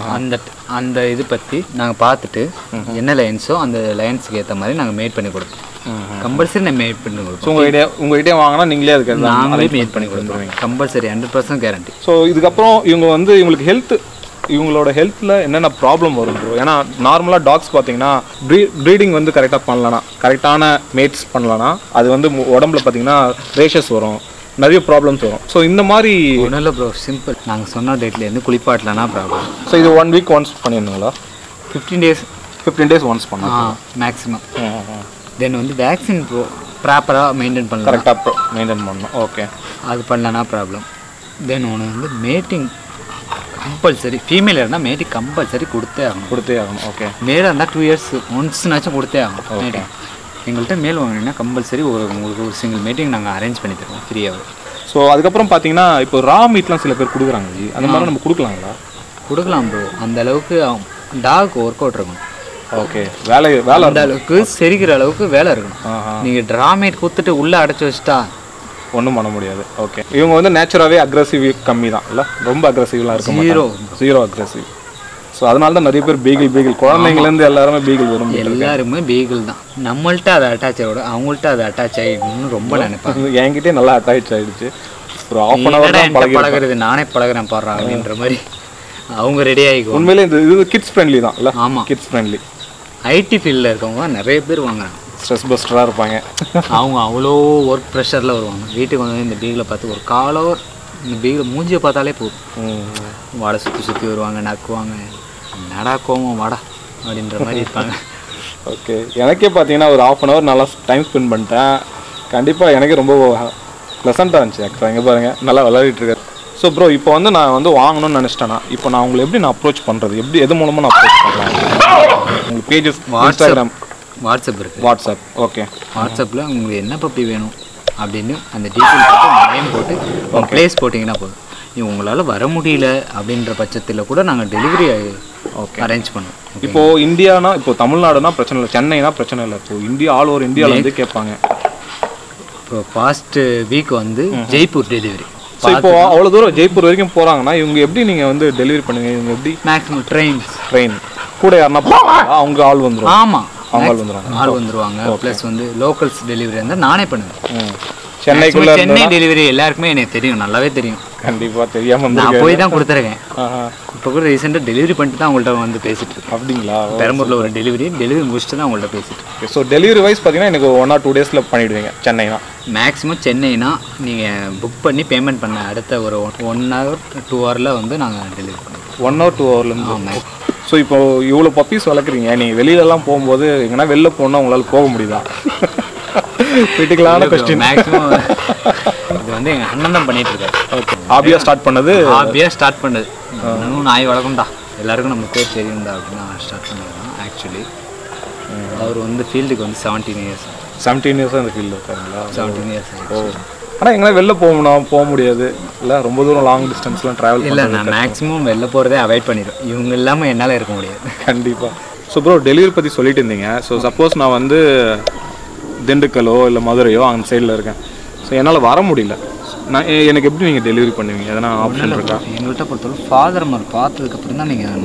அந்த இது பற்றி நாங்கள் பார்த்துட்டு என்ன லைன்ஸோ அந்த லைன்ஸுக்கு ஏற்ற மாதிரி நாங்கள் மேட் பண்ணி கொடுப்போம். கம்பல்சரி நான் மேட் பண்ணி கொடுப்போம்.
உங்கள்கிட்ட வாங்கினா நீங்களே அதுக்கு
நாங்களே மேட் பண்ணி கொடுப்போம். Compulsory 100% guarantee.
ஸோ இதுக்கப்புறம் இவங்க வந்து இவங்களுக்கு இவங்களோட ஹெல்த்தில் என்னென்ன ப்ராப்ளம் வரும் ப்ரோ? ஏன்னா நார்மலாக டாக்ஸ் பார்த்தீங்கன்னா ப்ரீடிங் வந்து கரெக்டாக பண்ணலனா, கரெக்டான மேட்ஸ் பண்ணலனா அது வந்து உடம்புல பார்த்தீங்கன்னா ரேஷஸ் வரும், நிறைய ப்ராப்ளம்ஸ் வரும். ஸோ இந்த மாதிரி
ஒன்றும் இல்லை ப்ரோ, சிம்பிள். நாங்கள் சொன்ன டேட்லேருந்து குளிப்பாட்டலனா ப்ராப்ளம்.
ஸோ இது 1 week ஒன்ஸ் பண்ணிடணுங்களா? 15 days ஒன்ஸ் பண்ணலாம்
மேக்ஸிமம். தென் வந்து வேக்சின் ப்ராப்பராக மெயின்டைன் பண்ணலாம்,
கரெக்டாக மெயின்டைன் பண்ணணும். ஓகே.
அது பண்ணலனா ப்ராப்ளம். தென் ஒன்று வந்து மேட்டிங் கம்பல்சரி. ஃபீமேல் இருந்தால் மேட்டிங் கம்பல்சரி கொடுத்தே ஆகணும்.
ஓகே.
மேலாக இருந்தால் 2 years ஒன்ஸ்னாச்சும் கொடுத்தே ஆகணும் மேட்டிங். எங்கள்கிட்ட மேல் வாங்கினீங்கன்னா கம்பல்சரி உங்களுக்கு ஒரு சிங்கிள் மீட்டிங் நாங்கள் அரேஞ்ச் பண்ணி தருவோம் ஃப்ரீயாகவே.
ஸோ அதுக்கப்புறம் பார்த்தீங்கன்னா இப்போ ரா மீட்லாம் சில பேர் கொடுக்குறாங்க ஜி, அந்த மாதிரி நம்ம கொடுக்கலாங்களா?
கொடுக்கலாம் ப்ரோ. அந்த அளவுக்கு டாக் ஒர்க் அவுட் இருக்கணும்.
ஓகே, வேலை
அந்த அளவுக்கு செரிக்கிற அளவுக்கு வேலை இருக்கணும். நீங்கள் ட்ராமேட் கொடுத்துட்டு உள்ளே அடைச்சி வச்சுட்டா
ஒன்றும் பண்ண முடியாது. ஓகே, இவங்க வந்து நேச்சுராகவே அக்ரெசிவ் கம்மி தான் இல்லை, ரொம்ப அக்ரெசிவ்லாம் இருக்கும். Zero aggressive. ஸோ அதனால தான் நிறைய பேர் பீகிள் குழந்தைங்கலேருந்து எல்லாருமே பீகிள் வரும்.
எல்லாருமே பீகிள் தான். நம்மள்ட்ட அதை அட்டாச் ஆகிட அவங்கள்ட்ட அதை அட்டாச் ஆகிடணும்னு ரொம்ப நினைப்பாங்க.
என்கிட்டே நல்லா அட்டாச் ஆகிடுச்சு. ஒரு ஆஃப் அன் ஹவர் தான்
பழகிறது, நானே பழகிறேன் பாடுறாங்க அப்படின்ற மாதிரி அவங்க ரெடி ஆகிக்கும்.
உண்மையிலே இது கிட்ஸ் ஃப்ரெண்ட்லி தான் இல்லை? ஆமாம், கிட்ஸ் ஃப்ரெண்ட்லி.
ஐடி ஃபீல்டில் இருக்கவங்க நிறைய பேர் வாங்குறாங்க.
ஸ்ட்ரெஸ் பஸ்டராக இருப்பாங்க.
அவங்க அவ்வளோ ஒர்க் ப்ரெஷரில் வருவாங்க. வீட்டுக்கு வந்து இந்த பீகிளை பார்த்து ஒரு காலவர் இந்த பீகிளை மூஞ்சியை பார்த்தாலே போதும். வாடை சுற்றி வருவாங்க, நக்குவாங்க, நடா கோவம் வாடா அப்படின்ற மாதிரி இருப்பாங்க.
ஓகே, எனக்கே பார்த்தீங்கன்னா ஒரு ஆஃப் அன் ஹவர் நல்லா டைம் ஸ்பெண்ட் பண்ணிட்டேன். கண்டிப்பாக எனக்கு ரொம்ப ப்ளசண்ட்டாக இருந்துச்சு. ஆக்சுவலாக இங்கே பாருங்கள் நல்லா விளையாடிட்டு இருக்காரு. ஸோ ப்ரோ, இப்போ வந்து நான் வந்து வாங்கணும்னு நினச்சிட்டேன்னா இப்போ நான் உங்களை எப்படி நான் அப்ரோச் பண்ணுறது? எப்படி எது மூலமாக நான் அப்ரோச் பண்ணுறேன்? உங்களுக்கு பேஜஸ், இன்ஸ்டாகிராம்,
வாட்ஸ்அப் இருக்குது.
வாட்ஸ்அப். ஓகே,
வாட்ஸ்அப்பில் உங்களுக்கு என்ன பப்பி வேணும் அப்படின்னு அந்த டீட்டெயில் போட்டு நேம் போட்டு ப்ளேஸ் போட்டிங்கன்னா போதும். உங்களால் வர முடியல அப்படின்ற பட்சத்தில் கூட நாங்கள் டெலிவரி அரேஞ்ச் பண்ணுவோம்.
இப்போது இந்தியானா, இப்போ தமிழ்நாடுனா பிரச்சனை இல்லை, சென்னைனா பிரச்சனை இல்லை. இப்போ இந்தியா ஆல் ஓவர் இந்தியாவிலேருந்து கேட்பாங்க.
இப்போ பாஸ்ட் வீக் வந்து ஜெய்ப்பூர் டெலிவரி.
ஸோ இப்போ அவ்வளோ தூரம் ஜெய்ப்பூர் வரைக்கும் போகிறாங்கன்னா இவங்க எப்படி நீங்கள் வந்து டெலிவரி பண்ணுவீங்க? இவங்க எப்படி?
மேக்ஸிமம் ட்ரெயின்
கூட யாருன்னா அவங்க ஆள் வந்துடும்.
ஆமாம்,
அவங்க ஆள் வந்துடுவாங்க.
ப்ளஸ் வந்து லோக்கல்ஸ் டெலிவரி இருந்தால் நானே பண்ணுவேன்.
சென்னை
டெலிவரி எல்லாருக்குமே எனக்கு தெரியும், நல்லாவே தெரியும்.
கண்டிப்பாக தெரியாமல்
நான் போய் தான் கொடுத்துருக்கேன். இப்போ கூட ரீசெண்டாக டெலிவரி பண்ணிட்டு தான் உங்கள்கிட்ட வந்து பேசிட்டு இருக்கேன்.
அப்படிங்களா?
பெரம்பூரில் ஒரு டெலிவரி முடிச்சுட்டு தான் உங்கள்கிட்ட பேசிட்டு இருக்கேன்.
ஸோ டெலிவரி வைஸ் பார்த்தீங்கன்னா எனக்கு 1 or 2 days பண்ணிவிடுவீங்க. சென்னைனா
மேக்ஸிமம் சென்னைனா நீங்கள் புக் பண்ணி பேமெண்ட் பண்ண அடுத்த ஒரு 1 hour 2 hour வந்து நாங்கள் டெலிவரி பண்ணுவோம்.
1 or 2 hour. ஸோ இப்போ இவ்வளோ பப்பீஸ் வளர்க்குறீங்க, நீங்கள் வெளியிலலாம் போகும்போது எங்கன்னா வெளில போனால் உங்களால் போக முடியுதா? கிரிட்டிக்கலான கொஸ்டின்.
மேக்ஸிமம் இது வந்து எங்கள் அண்ணன் தான் பண்ணிட்டு இருக்காரு.
ஓகே, ஹாபியாக ஸ்டார்ட் பண்ணது இன்னும் நாய் வளர்க்கும்டா, எல்லாருக்கும் நம்ம பேர் தெரியும்டா அப்படின்னு நான் ஸ்டார்ட் பண்ணிடுறேன். ஆக்சுவலி அவர் வந்து ஃபீல்டுக்கு வந்து 17 years அந்த ஃபீல்டில் இருக்காருங்களா? 17 years. ஓ, ஆனால் எங்கன்னா வெளில போக முடியாது இல்லை? ரொம்ப தூரம் லாங் டிஸ்டன்ஸ்லாம் ட்ராவல் இல்லை. நான் மேக்ஸிமம் வெளில போகிறதே அவாய்ட் பண்ணிடுவேன். இவங்க இல்லாமல் என்னால் இருக்க முடியாது. கண்டிப்பாக. ஸோ ப்ரோ, டெலிவரி பற்றி சொல்லிட்டு இருந்தீங்க. ஸோ சப்போஸ் நான் வந்து திண்டுக்கலோ இல்லை மதுரையோ அந்த சைடில் இருக்கேன், ஸோ என்னால் வர முடியல, நான் எனக்கு எப்படி நீங்கள் டெலிவரி பண்ணுவீங்க? எதனா ஆப்ஷன் இருக்கா? எங்கள்கிட்ட பொறுத்தவரை ஃபாதர் மாதிரி பார்த்ததுக்கப்புறம் தான் நீங்கள்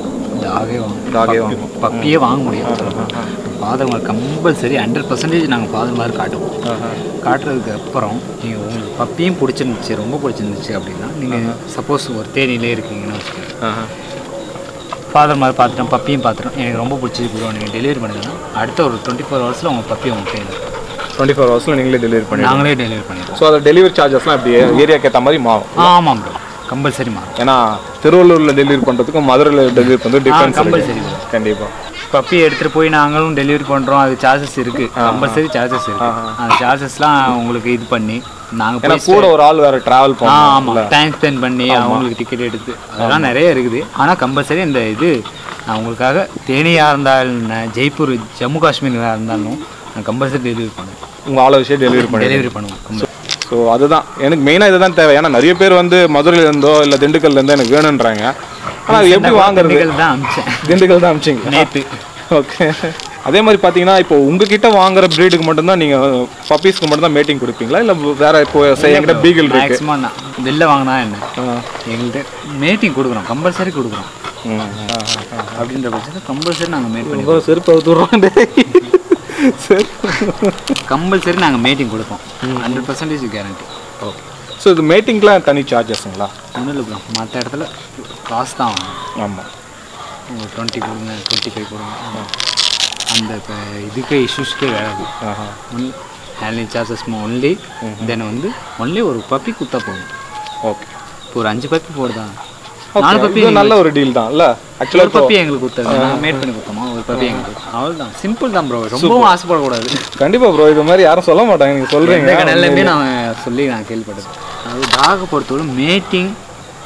டாகே வாங்க பப்பியே வாங்க முடியும். ஃபாதர் மாதிரி கம்பல்சரி 100% நாங்கள் ஃபாதர் மாதிரி காட்டுவோம். காட்டுறதுக்கு அப்புறம் நீங்கள் உங்களுக்கு பப்பியும் பிடிச்சிருந்துச்சு, ரொம்ப பிடிச்சிருந்துச்சு அப்படின்னா நீங்கள் சப்போஸ் ஒரு தேனியிலே இருக்கீங்கன்னு வச்சுக்கோங்க, ஃபாதர் மாதிரி பார்த்துட்டோம், பப்பியும் பார்த்துட்டோம், எனக்கு ரொம்ப பிடிச்சி கொடுவோம், நீங்கள் டெலிவரி பண்ணுங்கன்னா அடுத்த ஒரு 24 hours உங்கள் பப்பி உங்கள் கையில் 24 hours நீங்களே டெலிவரி பண்ணி நாங்களே டெலிவரி பண்ணிடுவோம். ஸோ அது டெலிவரி சார்ஜஸ்லாம் எப்படி ஏரியாக்கு ஏற்ற மாதிரி மாறும்? ஆமாம் ப்ரோ, கம்பல்சரி மாறும். ஏன்னா திருவள்ளூரில் டெலிவரி பண்ணுறதுக்கும் மதுரையில் டெலிவரி பண்ணுறது டிஃப்ரென்ஸ் கம்பல்சரி. கண்டிப்பாக பப்பி எடுத்துகிட்டு போய் நாங்களும் டெலிவரி பண்ணுறோம், அது சார்ஜஸ் இருக்குது, கம்பல்சரி சார்ஜஸ் இருக்குது. அந்த சார்ஜஸ்லாம் உங்களுக்கு இது பண்ணி நாங்கள் கூட ஒரு ஆள் வேறு ட்ராவல் பண்ணோம். ஆமாம், டைம் ஸ்பெண்ட் பண்ணி அவங்களுக்கு டிக்கெட் எடுத்து அதெல்லாம் நிறைய இருக்குது. ஆனால் கம்பல்சரி இந்த இது நான் உங்களுக்காக தேனியாக இருந்தாலும் ஜெய்ப்பூர் ஜம்மு காஷ்மீராக இருந்தாலும் நான் கம்பல்சரி டெலிவரி பண்ணுவேன். உங்கள் ஆளை விஷயம் டெலிவரி பண்ணுவேன். ஸோ அதுதான் எனக்கு மெயினாக இதுதான் தேவை. ஏன்னா நிறைய பேர் வந்து மதுரையிலேருந்தோ இல்லை திண்டுக்கல்லேருந்தோ எனக்கு வேணுன்றாங்க. ஆனால் அது எப்படி வாங்குறது? திண்டுக்கல் தான் அமிச்சிங்க நேற்று. ஓகே, அதே மாதிரி பார்த்தீங்கன்னா இப்போ உங்ககிட்ட வாங்குற ப்ரீடுக்கு மட்டும்தான் நீங்கள் பப்பீஸ்க்கு மட்டும்தான் மேட்டிங் கொடுப்பீங்களா இல்லை வேறு? இப்போ என்கிட்ட பீகிள் இருக்கு, மேக்ஸிமம் நான் வெளில வாங்கினா என்ன எங்கள்கிட்ட மேட்டிங் கொடுக்குறோம், கம்பல்சரி கொடுக்குறோம். அப்படின்ற பட்சத்தில் கம்பல்சரி நாங்கள் மேட் பண்ணி செருப்பு அவுத்துடுறோம். கம்பல்சரி நாங்கள் மேட்டிங் கொடுப்போம், 100% கேரண்டி. ஓகே, ஸோ இது மேட்டிங்லாம் தனி சார்ஜஸ்ங்களா? ஒன்றும் இல்லை ப்ரோ, மற்ற இடத்துல காசு தான் வாங்க. ஆமாம், 20 கொடுங்க, 25 கொடுங்க, அந்த இப்போ இதுக்கே இஷ்யூஸ்க்கே வேறு. Only handling charges only. Then வந்து ஒன்லி ஒரு பப்பி கொடுத்தா போதும். ஓகே, இப்போ ஒரு 5 பப்பி போடுதா, 4 பப்பி நல்ல ஒரு டீல் தான் இல்லை? ஆக்சுவலாக பப்பி எங்களுக்கு கொடுத்தாங்க, மேட் பண்ணி கொடுத்தோமா, ஒரு பப்பி எங்களுக்கு அவ்வளோதான். சிம்பிள் தான் ப்ரோ, ரொம்பவும் ஆசைப்படக்கூடாது. கண்டிப்பாக ப்ரோ, இது மாதிரி யாரும் சொல்ல மாட்டாங்க, நீங்கள் சொல்கிறீங்க. கனல்லையுமே நான் சொல்லி நான் கேள்விப்பட்டது. அது டாகை பொறுத்தவரை மேட்டிங்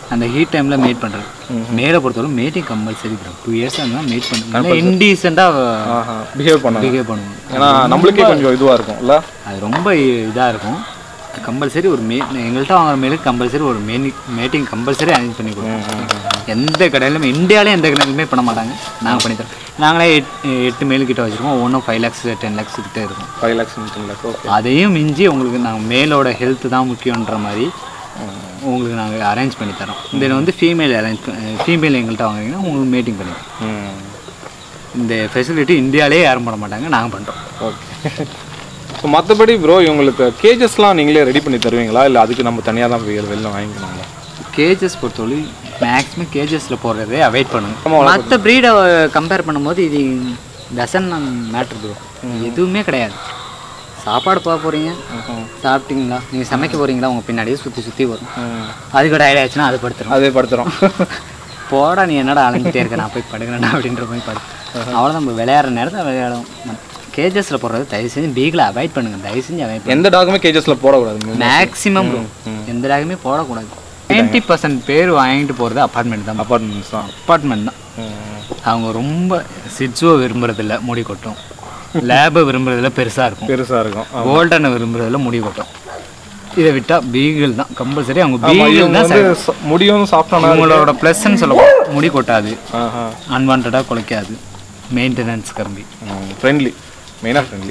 அந்த ஹீட் டைமில் மேட் பண்ணுறது. மேலே பொறுத்தவரை மேட்டிங் கம்பல்சரி ப்ரோ. 2 இயர்ஸ் இருந்தால் மேட் பண்ணுறது இன்டீசெண்டாக
பிஹேவ் பண்ணுவோம். ஏன்னா நம்மளுக்கே கொஞ்சம் இதுவாக இருக்கும் இல்லை,
அது ரொம்ப இதாக இருக்கும். கம்பல்சரி ஒரு எங்கள்கிட்ட வாங்குற மேலுக்கு கம்பல்சரி ஒரு மேட்டிங் கம்பல்சரி அரேஞ்ச் பண்ணி கொடுப்போம். எந்த கடையிலுமே இந்தியாவிலே எந்த கடையிலுமே பண்ண மாட்டாங்க, நாங்கள் பண்ணித்தரோம். நாங்களே 8 மேல் கிட்ட வச்சுருக்கோம். ஒவ்வொன்றும் 5 lakhs 10 lakhs கிட்டே இருக்கும்.
5 lakhs 10 lakhs. ஓகே.
அதையும் மிஞ்சி உங்களுக்கு நாங்கள் மேலோட ஹெல்த்து தான் முக்கியன்ற மாதிரி உங்களுக்கு நாங்கள் அரேஞ்ச் பண்ணி தரோம். இதில் வந்து ஃபீமேல் எங்கள்கிட்ட வாங்குறீங்கன்னா உங்களுக்கு மேட்டிங் பண்ணிடுறோம். இந்த ஃபெசிலிட்டி இந்தியாவிலே யாரும் பண்ண மாட்டாங்க, நாங்கள் பண்ணுறோம்.
ஓகே. ஸோ மற்றபடி ப்ரோ இவங்களுக்கு கேஜஸ்லாம் நீங்களே ரெடி பண்ணி தருவீங்களா, இல்லை அதுக்கு நம்ம தனியாக தான் போய் வெளில வாங்கிக்கணுங்களா?
கேஜஸ் பொறுத்தவரை மேக்ஸிமம் கேஜஸில் போடுறதே அவாய்ட் பண்ணுங்க. மற்ற ப்ரீடை கம்பேர் பண்ணும்போது இது டசன் மேட்ரு ப்ரோ. எதுவுமே கிடையாது. சாப்பாடு போக போகிறீங்க, சாப்பிட்டீங்களா, நீங்கள் சமைக்க போகிறீங்களா, உங்கள் பின்னாடியே சுற்றி வரும். அதுக்கு டயர்ட் ஆச்சுன்னா அது படுத்துரும். போடா நீ என்னடா அலைஞ்சிட்டே இருக்க, நான் போய் படுக்கிறேன்டா அப்படின்ற மாதிரி அவ்வளோ நம்ம விளையாடுற நேரத்தில் விளையாடும். கேஜஸில் போடுறது தயவு செஞ்சு பீகில் அவாய்ட் பண்ணுங்கள். தயவு செஞ்சு அவாய்ட் பண்ணுங்கள்.
எந்த டாகுமே கேஜஸில் போடக்கூடாது.
மேக்ஸிமம் எந்த டாகுமே போடக்கூடாது. 90% பேர் வாங்கிட்டு போகிறது அப்பார்ட்மெண்ட் தான். அப்பார்ட்மெண்ட் தான். அவங்க ரொம்ப சிட்ஸோ விரும்புறதில்ல, முடி கொட்டும். லேபை விரும்புறதில்ல, பெருசாக இருக்கும். கோல்டனை விரும்புறதில்ல, முடி கொட்டும். இதை விட்டால் பீகிள் தான் கம்பல்சரி. அவங்க பீகிள் தான்
முடியும் சாப்பிட்டா
அவங்களோட ப்ளஸ்ன்னு சொல்லுவோம். முடி கொட்டாது, அன்வான்டாக குலைக்காது, மெயின்டெனன்ஸ் கம்மி,
ஃப்ரெண்ட்லி, மெயினாக ஃப்ரெண்ட்லி.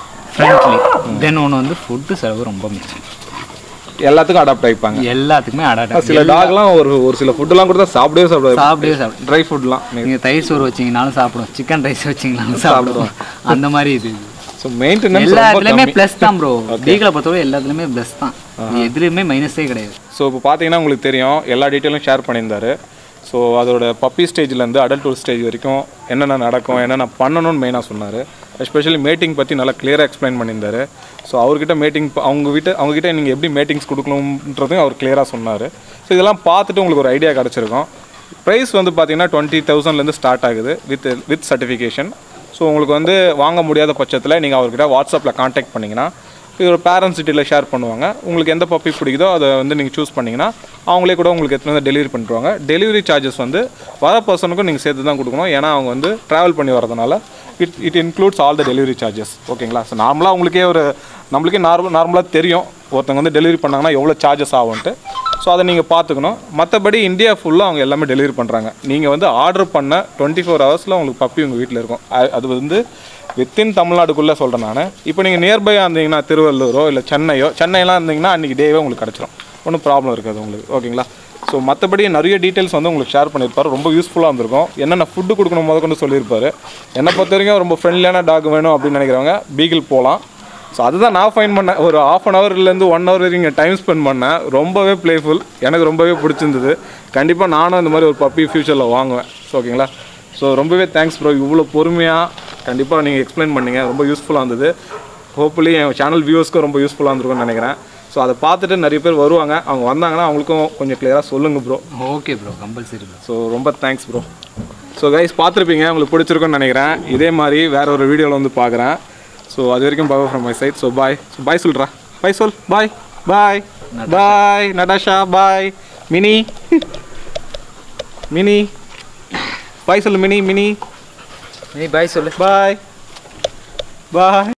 தென் ஒன்று வந்து ஃபுட்டு செலவு ரொம்ப மிச்சம்.
எல்லாத்துக்கும் அடாப்ட் ஆகிப்பாங்க.
எல்லாத்துக்குமே அடாப்ட்.
சில டாக்லாம் ஒரு சில ஃபுட்டெல்லாம் கொடுத்தா சாப்பிடவே ட்ரை ஃபுட்லாம்.
நீங்கள் தயிர் சோறு வச்சிங்கனாலும் சாப்பிடுவோம், சிக்கன் ரைஸ் வச்சிங்கனாலும் சாப்பிடுவோம். அந்த மாதிரி இது.
ஸோ மெயின்டெனன்ஸ்
எல்லாத்துலேயுமே ப்ளஸ் தான் ப்ரோ. பீகிளை பொறுத்தவரை எல்லாத்துலேயுமே ப்ளஸ் தான், எதுலேயுமே மைனஸே கிடையாது.
ஸோ இப்போ பார்த்தீங்கன்னா உங்களுக்கு தெரியும், எல்லா டீட்டெயிலும் ஷேர் பண்ணியிருந்தாரு. ஸோ அதோட பப்பி ஸ்டேஜ்லேருந்து அடல்ட்ஹுட் ஸ்டேஜ் வரைக்கும் என்னென்ன நடக்கும், என்னென்ன பண்ணணும்னு மெயினாக சொன்னார். எஸ்பெஷலி மேட்டிங் பற்றி நல்லா கிளியராக எக்ஸ்பிளைன் பண்ணியிருந்தார். ஸோ அவர்கிட்ட மேட்டிங் அவங்ககிட்ட நீங்கள் எப்படி மேட்டிங்ஸ் கொடுக்கணுன்றதையும் அவர் கிளியராக சொன்னார். ஸோ இதெல்லாம் பார்த்துட்டு உங்களுக்கு ஒரு ஐடியா கிடச்சிருக்கும். ப்ரைஸ் வந்து பார்த்தீங்கன்னா 20,000லேருந்து ஸ்டார்ட் ஆகுது வித் சர்டிஃபிகேஷன். ஸோ உங்களுக்கு வந்து வாங்க முடியாத பட்சத்தில் நீங்கள் அவர்கிட்ட வாட்ஸ்அப்பில் கான்டாக்ட் பண்ணிங்கன்னா ஒரு பேரண்ட்ஸ் டீட்டெயிலில் ஷேர் பண்ணுவாங்க. உங்களுக்கு எந்த பப்பி பிடிக்குதோ அதை வந்து நீங்கள் சூஸ் பண்ணிங்கன்னா அவங்களே கூட உங்களுக்கு எத்தனை வந்து டெலிவரி பண்ணிடுவாங்க. டெலிவரி சார்ஜஸ் வந்து வர பர்சனுக்கும் நீங்கள் சேர்த்து தான் கொடுக்கணும். ஏன்னா அவங்க வந்து ட்ராவல் பண்ணி வரதுனால it includes all the delivery charges. ஓகேங்களா? ஸோ நார்மலாக நம்மளுக்கே நார்மலாக தெரியும் ஒருத்தவங்க வந்து டெலிவரி பண்ணாங்கன்னா எவ்வளோ சார்ஜஸ் ஆகும்ன்ட்டு. ஸோ அதை நீங்கள் பார்த்துக்கணும். மற்றபடி இந்தியா ஃபுல்லாக அவங்க எல்லாமே டெலிவரி பண்ணுறாங்க. நீங்கள் வந்து ஆர்டர் பண்ண 24 ஹவர்ஸில் உங்களுக்கு பப்பி உங்கள் வீட்டில் இருக்கும். அது வந்து வித்தின் தமிழ்நாடுக்குள்ளே சொல்கிறேன் நான். இப்போ நீங்கள் நியர்பையாக இருந்தீங்கன்னா திருவள்ளூரோ இல்லை சென்னையெல்லாம் இருந்தீங்கன்னா அன்றைக்கி டேவே உங்களுக்கு கிடச்சிரும். ஒன்றும் ப்ராப்ளம் இருக்காது உங்களுக்கு. ஓகேங்களா? ஸோ மற்றபடி நிறைய டீட்டெயில்ஸ் வந்து உங்களுக்கு ஷேர் பண்ணியிருப்பார். ரொம்ப யூஸ்ஃபுல்லாக இருந்திருக்கும். என்னென்ன ஃபுட்டு கொடுக்கணும் கொண்டு சொல்லியிருப்பார். என்னை பொறுத்த வரைக்கும் ரொம்ப ஃப்ரெண்ட்லியான டாக் வேணும் அப்படின்னு நினைக்கிறவங்க பீகிள் போகலாம். ஸோ அதுதான் நான் ஃபைன் பண்ணேன். ஒரு 1/2 ஹவர்லேருந்து 1 ஹவர் வரைக்கும் டைம் ஸ்பெண்ட் பண்ணேன். ரொம்பவே ப்ளேஃபுல், எனக்கு ரொம்பவே பிடிச்சிருந்தது. கண்டிப்பாக நானும் இந்த மாதிரி ஒரு பப்பி ஃப்யூச்சரில் வாங்குவேன். ஓகேங்களா? ஸோ ரொம்பவே தேங்க்ஸ் ப்ரோ. இவ்வளோ பொறுமையாக கண்டிப்பாக நீங்கள் எக்ஸ்பிளைன் பண்ணிங்க. ரொம்ப யூஸ்ஃபுல்லாக இருந்தது. ஹோப்ஃபுல்லி என் சேனல் வியூவர்ஸ்க்கும் ரொம்ப யூஸ்ஃபுல்லாக இருந்திருக்கும்னு நினைக்கிறேன். ஸோ அதை பார்த்துட்டு நிறைய பேர் வருவாங்க. அவங்க வந்தாங்கன்னா அவங்களுக்கும் கொஞ்சம் கிளியராக சொல்லுங்கள் bro.
Okay bro, compulsory bro.
So ரொம்ப தேங்க்ஸ் ப்ரோ. ஸோ கைஸ் பார்த்துருப்பீங்க, உங்களுக்கு பிடிச்சிருக்குன்னு நினைக்கிறேன். இதே மாதிரி வேறு ஒரு வீடியோவில் வந்து பார்க்குறேன். ஸோ அது வரைக்கும் bye from my side. So bye. So bye சொல்கிறா. பாய் சொல். பாய் பாய் பாய் நடாஷா. பாய் மினி பாய் சொல்லு. மினி பாய் சொல்லு. பாய் பாய்.